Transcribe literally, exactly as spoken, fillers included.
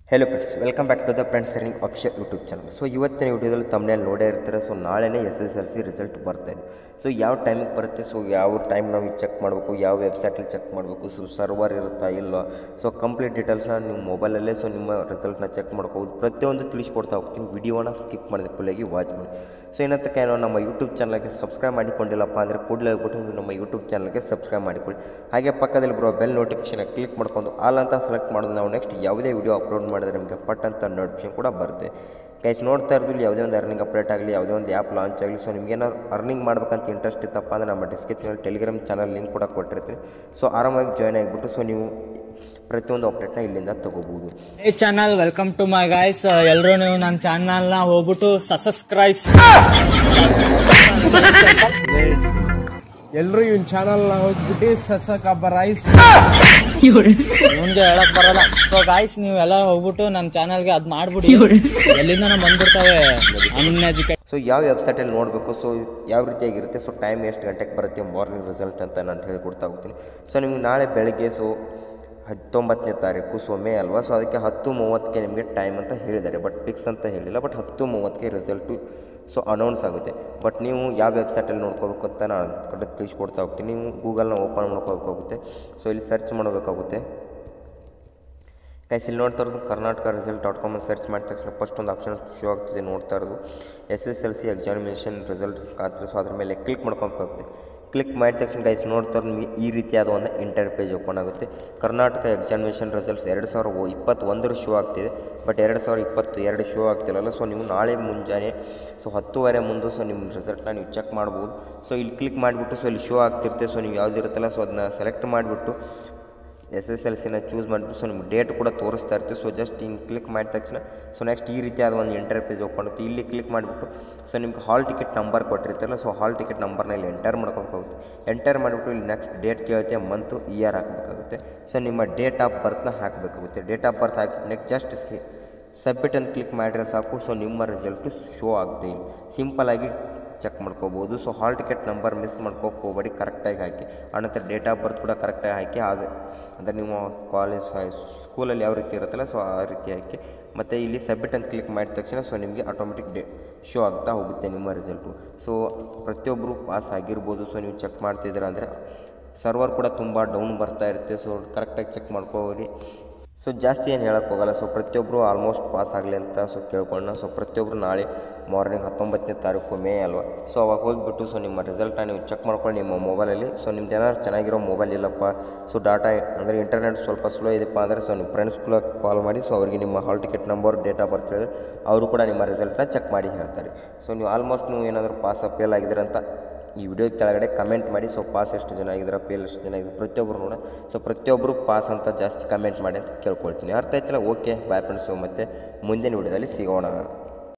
Hello friends welcome back to the friends earning official YouTube channel. So ಇವತ್ತಿನ ವಿಡಿಯೋದಲ್ಲಿ ತಮ್ಮನೇಲಿ ನೋಡೇ ಇರ್ತಾರೆ. ಸೊ ನಾಳೆನೇ S S L C result ಬರ್ತಾ ಇದೆ. ಸೊ ಯಾವ ಟೈಮಿಗೆ ಬರುತ್ತೆ, ಸೊ ಯಾವ ಟೈಮ್ ನಾವು ಚೆಕ್ ಮಾಡಬೇಕು, ಯಾವ ವೆಬ್ಸೈಟಲ್ಲಿ ಚೆಕ್ ಮಾಡಬೇಕು, ಸೊ ಸರ್ವರ್ ಇರುತ್ತಾ ಇಲ್ಲೋ, ಸೊ ಕಂಪ್ಲೀಟ್ ಡೀಟೇಲ್ಸ್ನ ನೀವು ಮೊಬೈಲಲ್ಲೇ ಸೊ ನಿಮ್ಮ ರಿಸಲ್ಟ್ನ ಚೆಕ್ ಮಾಡ್ಕೋಬೋದು. ಪ್ರತಿಯೊಂದು ತಿಳಿಸ್ಕೊಡ್ತಾ ಹೋಗ್ತೀನಿ. ವಿಡಿಯೋನ ಸ್ಕಿಪ್ ಮಾಡಿದೆ ಫುಲ್ಲಾಗಿ ವಾಚ್ ಮಾಡಿ. ಸೊ ಏನಂತಕ್ಕೆ ಏನೋ ನಮ್ಮ ಯೂಟ್ಯೂಬ್ ಚಾನಲ್ಗೆ ಸಬ್ಸ್ಕ್ರೈಬ್ ಮಾಡಿಕೊಂಡಿಲ್ಲಪ್ಪ ಅಂದರೆ ಕೂಡಲೇ ಹೋಗ್ಬಿಟ್ಟು ನೀವು ನಮ್ಮ ಯೂಟ್ಯೂಬ್ ಚಾನಲ್ಗೆ ಸಬ್ಸ್ಕ್ರೈಬ್ ಮಾಡಿಕೊಳ್ಳಿ. ಹಾಗೆ ಪಕ್ಕದಲ್ಲಿ ಬರೋ ಬೆಲ್ ನೋಟಿಫಿಕೇಷನ್ ಕ್ಲಿಕ್ ಮಾಡ್ಕೊಂಡು ಆಲ್ ಅಂತ ಸೆಲೆಕ್ಟ್ ಮಾಡೋದು ನಾವು ನೆಕ್ಸ್ಟ್ ಯಾವುದೇ ವಿಡಿಯೋ ಅಪ್ಲೋಡ್ ಮಾಡಿದ್ರೆ ನಿಮಗೆ ಪಟ್ ಅಂತ ನೋಟಿಫಿಕೇಷನ್ ಕೂಡ ಬರುತ್ತೆ. ಗೈಸ್ ನೋಡ್ತಾ ಇರೋದು ಯಾವುದೇ ಒಂದು ಅರ್ನಿಂಗ್ ಅಪ್ಡೇಟ್ ಆಗಲಿ, ಯಾವುದೇ ಒಂದು ಆ್ಯಪ್ ಲಾಂಚ್ ಆಗಲಿ, ಸೊ ನಿಮಗೇನಾದ್ರು ಅರ್ನಿಂಗ್ ಮಾಡ್ಬೇಕಂತ ಇಂಟ್ರೆಸ್ಟ್ ಇತ್ತಪ್ಪ ಅಂದರೆ ನಮ್ಮ ಡಿಸ್ಕ್ರಿಪ್ಷನಲ್ಲಿ ಟೆಲಿಗ್ರಾಮ್ ಚಾನಲ್ ಲಿಂಕ್ ಕೂಡ ಕೊಟ್ಟಿರ್ತೀನಿ. ಸೊ ಆರಾಮಾಗಿ ಜಾಯ್ನ್ ಆಗಿಬಿಟ್ಟು ಸೊ ನೀವು ಪ್ರತಿಯೊಂದು ಅಪ್ಡೇಟ್ನ ಇಲ್ಲಿಂದ ತಗೋಬಹುದು. ಈ channel welcome to my guys. ಎಲ್ಲರೂ ನೀವು ನನ್ನ ಚಾನಲ್ನ ಹೋಗ್ಬಿಟ್ಟು ಸಬ್ಸ್ಕ್ರೈಬ್ ಎಲ್ಲರೂ ಇವನ್ ಚಾನಲ್ ನ ಹೋಗ್ಬಿಟ್ಟು ಸಬ್ಸ್ಕ್ರೈಬ್ ಮುಂದೆ ಹೇಳಕ್ ಬರಲ್ಲ. ಸೊ ಗೈಸ್ ನೀವೆಲ್ಲ ಹೋಗ್ಬಿಟ್ಟು ನನ್ನ ಚಾನಲ್ಗೆ ಅದ್ ಮಾಡ್ಬಿಡಿ, ಎಲ್ಲಿಂದ ಬಂದ್ಬಿಡ್ತಾವೆ ಅನ್ಎಜುಕೇಟೆಡ್. ಸೊ ಯಾವ ವೆಬ್ಸೈಟಲ್ಲಿ ನೋಡಬೇಕು, ಸೊ ಯಾವ ರೀತಿಯಾಗಿರುತ್ತೆ, ಸೊ ಟೈಮ್ ಎಷ್ಟು ಗಂಟೆಗೆ ಬರುತ್ತೆ ಮಾರ್ನಿಂಗ್ ರಿಸಲ್ಟ್ ಅಂತ ನಾನು ಹೇಳಿಕೊಡ್ತಾ ಹೋಗ್ತೀನಿ. ಸೊ ನಿಮಗೆ ನಾಳೆ ಬೆಳಗ್ಗೆ ಸೊ ಹತ್ತೊಂಬತ್ತನೇ ತಾರೀಕು ಸೊ ಮೇ ಅಲ್ವಾ, ಸೊ ಅದಕ್ಕೆ ಹತ್ತು ಮೂವತ್ತಕ್ಕೆ ನಿಮಗೆ ಟೈಮ್ ಅಂತ ಹೇಳಿದ್ದಾರೆ, ಬಟ್ ಫಿಕ್ಸ್ ಅಂತ ಹೇಳಿಲ್ಲ. ಬಟ್ ಹತ್ತು ಮೂವತ್ತಕ್ಕೆ ರಿಸಲ್ಟು ಸೊ ಅನೌನ್ಸ್ ಆಗುತ್ತೆ. ಬಟ್ ನೀವು ಯಾವ ವೆಬ್ಸೈಟಲ್ಲಿ ನೋಡ್ಕೋಬೇಕು ಅಂತ ನಾನು ಕಡೆ ತಿಳಿಸ್ಕೊಡ್ತಾ ಹೋಗ್ತೀನಿ. ನೀವು ಗೂಗಲ್ನ ಓಪನ್ ಮಾಡ್ಕೋಬೇಕಾಗುತ್ತೆ. ಸೊ ಇಲ್ಲಿ ಸರ್ಚ್ ಮಾಡಬೇಕಾಗುತ್ತೆ. ಗೈಸ್ ಇಲ್ಲಿ ನೋಡ್ತಾ ಇರೋದು ಕರ್ನಾಟಕ ರಿಸಲ್ಟ್ ಡಾಟ್ ಕಾಮಲ್ಲಿ ಸರ್ಚ್ ಮಾಡಿದ ತಕ್ಷಣ ಫಸ್ಟ್ ಒಂದು ಆಪ್ಷನ್ ಶೋ ಆಗ್ತಿದೆ. ನೋಡ್ತಾ ಇರೋದು S S L C examination results ಖಾತ್ರಿ. ಸೊ ಅದ್ರ ಮೇಲೆ ಕ್ಲಿಕ್ ಮಾಡ್ಕೊಬೇಕಾಗುತ್ತೆ. ಕ್ಲಿಕ್ ಮಾಡಿದ ತಕ್ಷಣ ಗೈಸ್ ನೋಡ್ತಾ ನಿಮಗೆ ಈ ರೀತಿಯಾದ ಒಂದು ಇಂಟರ್ ಪೇಜ್ ಓಪನ್ ಆಗುತ್ತೆ. ಕರ್ನಾಟಕ ಎಕ್ಸಾಮಿನೇಷನ್ ರಿಸಲ್ಟ್ಸ್ ಎರಡು ಸಾವಿರ ಇಪ್ಪತ್ತೊಂದರ ಶೋ ಆಗ್ತಿದೆ, ಬಟ್ ಎರಡು ಸಾವಿರ ಇಪ್ಪತ್ತು ಎರಡು ಶೋ ಆಗ್ತಿಲ್ಲಲ್ಲ. ಸೊ ನೀವು ನಾಳೆ ಮುಂಜಾನೆ ಸೊ ಹತ್ತುವರೆ ಮುಂದೆ ಸೊ ನಿಮ್ಮ ರಿಸಲ್ಟ್ನ ನೀವು ಚೆಕ್ ಮಾಡ್ಬೋದು. ಸೊ ಇಲ್ಲಿ ಕ್ಲಿಕ್ ಮಾಡಿಬಿಟ್ಟು ಸೊ ಇಲ್ಲಿ ಶೋ ಆಗ್ತಿರುತ್ತೆ. ಸೊ ನೀವು ಯಾವುದಿರುತ್ತಲ್ಲ ಸೊ ಅದನ್ನ ಸೆಲೆಕ್ಟ್ ಮಾಡಿಬಿಟ್ಟು ಎಸ್ ಎಸ್ ಎಲ್ ಸಿನ ಚೂಸ್ ಮಾಡಿಬಿಟ್ಟು ಸೊ ನಿಮ್ಗೆ ಡೇಟ್ ಕೂಡ ತೋರಿಸ್ತಾ ಇರ್ತೀವಿ. ಸೊ ಜಸ್ಟ್ ಹಿಂಗೆ ಕ್ಲಿಕ್ ಮಾಡಿದ ತಕ್ಷಣ ಸೊ ನೆಕ್ಸ್ಟ್ ಈ ರೀತಿಯಾದ ಒಂದು ಇಂಟರ್ ಪೇಜ್ ಓಪನ್ ಆಗುತ್ತೆ. ಇಲ್ಲಿ ಕ್ಲಿಕ್ ಮಾಡಿಬಿಟ್ಟು ಸೊ ನಿಮ್ಗೆ ಹಾಲ್ ಟಿಕೆಟ್ ನಂಬರ್ ಕೊಟ್ಟಿರ್ತಾರಲ್ಲ, ಸೊ ಹಾಲ್ ಟಿಕೆಟ್ ನಂಬರ್ನ ಇಲ್ಲಿ ಎಂಟರ್ ಮಾಡ್ಕೋಬೇಕಾಗುತ್ತೆ. ಎಂಟರ್ ಮಾಡಿಬಿಟ್ಟು ಇಲ್ಲಿ ನೆಕ್ಸ್ಟ್ ಡೇಟ್ ಕೇಳುತ್ತೆ, ಮಂತು ಇಯರ್ ಹಾಕಬೇಕಾಗುತ್ತೆ. ಸೊ ನಿಮ್ಮ ಡೇಟ್ ಆಫ್ ಬರ್ತ್ನ ಹಾಕಬೇಕಾಗುತ್ತೆ. ಡೇಟ್ ಆಫ್ ಬರ್ತ್ ಹಾಕಿ ನೆಕ್ಸ್ಟ್ ಜಸ್ಟ್ ಸಿ ಸಬ್ಮಿಟ್ ಅಂತ ಕ್ಲಿಕ್ ಮಾಡಿದ್ರೆ ಸಾಕು. ಸೊ ನಿಮ್ಮ ರಿಸಲ್ಟು ಶೋ ಆಗುತ್ತೆ. ಇಲ್ಲಿ ಸಿಂಪಲಾಗಿ ಚೆಕ್ ಮಾಡ್ಕೋಬೋದು. So hall ticket number miss ಮಾಡ್ಕೋಕೆ ಹೋಗಬೇಡಿ, ಕರೆಕ್ಟಾಗಿ ಹಾಕಿ. ಆನಂತರ ಡೇಟ್ ಆಫ್ ಬರ್ತ್ ಕೂಡ ಕರೆಕ್ಟಾಗಿ ಹಾಕಿ. ಅದು ಅಂದರೆ ನೀವು ಕಾಲೇಜ್ ಸ್ಕೂಲಲ್ಲಿ ಯಾವ ರೀತಿ ಇರುತ್ತಲ್ಲ ಸೊ ಆ ರೀತಿ ಹಾಕಿ. ಮತ್ತು ಇಲ್ಲಿ ಸಬ್ಮಿಟ್ ಅಂತ ಕ್ಲಿಕ್ ಮಾಡಿದ ತಕ್ಷಣ ಸೊ ನಿಮಗೆ ಆಟೋಮೆಟಿಕ್ ಡೇ ಶೋ ಆಗ್ತಾ ಹೋಗುತ್ತೆ ನಿಮ್ಮ ರಿಸಲ್ಟು. ಸೊ ಪ್ರತಿಯೊಬ್ಬರು ಪಾಸ್ ಆಗಿರ್ಬೋದು. ಸೊ ನೀವು ಚೆಕ್ ಮಾಡ್ತಿದ್ದೀರ ಅಂದರೆ ಸರ್ವರ್ ಕೂಡ ತುಂಬ ಡೌನ್ ಬರ್ತಾ ಇರುತ್ತೆ. ಸೊ ಕರೆಕ್ಟಾಗಿ ಚೆಕ್ ಮಾಡ್ಕೋರಿ. ಸೊ ಜಾಸ್ತಿ ಏನು ಹೇಳೋಕ್ಕೆ ಹೋಗಲ್ಲ. ಸೊ ಪ್ರತಿಯೊಬ್ಬರು ಆಲ್ಮೋಸ್ಟ್ ಪಾಸ್ ಆಗಲಿ ಅಂತ ಸೊ ಕೇಳ್ಕೊಂಡು ಸೊ ಪ್ರತಿಯೊಬ್ಬರು ನಾಳೆ ಮಾರ್ನಿಂಗ್ ಹತ್ತೊಂಬತ್ತನೇ ತಾರೀಕು ಮೇ ಅಲ್ವಾ, ಸೊ ಅವಾಗ ಹೋಗಿಬಿಟ್ಟು ಸೊ ನಿಮ್ಮ ರಿಸಲ್ಟ್ನ ನೀವು ಚೆಕ್ ಮಾಡ್ಕೊಳ್ಳಿ ನಿಮ್ಮ ಮೊಬೈಲಲ್ಲಿ. ಸೊ ನಿಮ್ದು ಏನಾದ್ರು ಚೆನ್ನಾಗಿರೋ ಮೊಬೈಲ್ ಇಲ್ಲಪ್ಪ, ಸೊ ಡಾಟಾ ಅಂದರೆ ಇಂಟರ್ನೆಟ್ ಸ್ವಲ್ಪ ಸ್ಲೋ ಇದೆಪ್ಪ ಅಂದರೆ ಸೊ ನಿಮ್ಮ ಫ್ರೆಂಡ್ಸ್ಗಳ ಕಾಲ್ ಮಾಡಿ ಸೊ ಅವರಿಗೆ ನಿಮ್ಮ hall ticket number date of birth ಹೇಳಿದ್ರೆ ಅವರು ಕೂಡ ನಿಮ್ಮ ರಿಸಲ್ಟ್ನ ಚೆಕ್ ಮಾಡಿ ಹೇಳ್ತಾರೆ. ಸೊ ನೀವು ಆಲ್ಮೋಸ್ಟ್ ನೀವು ಏನಾದರೂ ಪಾಸ್ ಫೇಲ್ ಆಗಿದ್ದೀರ ಅಂತ ಈ ವಿಡಿಯೋ ಕೆಳಗಡೆ ಕಮೆಂಟ್ ಮಾಡಿ. ಸೊ ಪಾಸ್ ಎಷ್ಟು ಜನ ಆಗಿದ್ದಾರೆ, ಫೇಲ್ ಎಷ್ಟು ಜನ ಆಗಿದ್ದಾರೆ ಪ್ರತಿಯೊಬ್ಬರು ನೋಡ. ಸೊ ಪ್ರತಿಯೊಬ್ಬರು ಪಾಸ್ ಅಂತ ಜಾಸ್ತಿ ಕಮೆಂಟ್ ಮಾಡಿ ಅಂತ ಕೇಳ್ಕೊಳ್ತೀನಿ. ಅರ್ಥ ಆಯ್ತಲ್ಲ? Okay bye friends. ಸೊ ಮತ್ತು ಮುಂದಿನ ವಿಡಿಯೋದಲ್ಲಿ ಸಿಗೋಣ.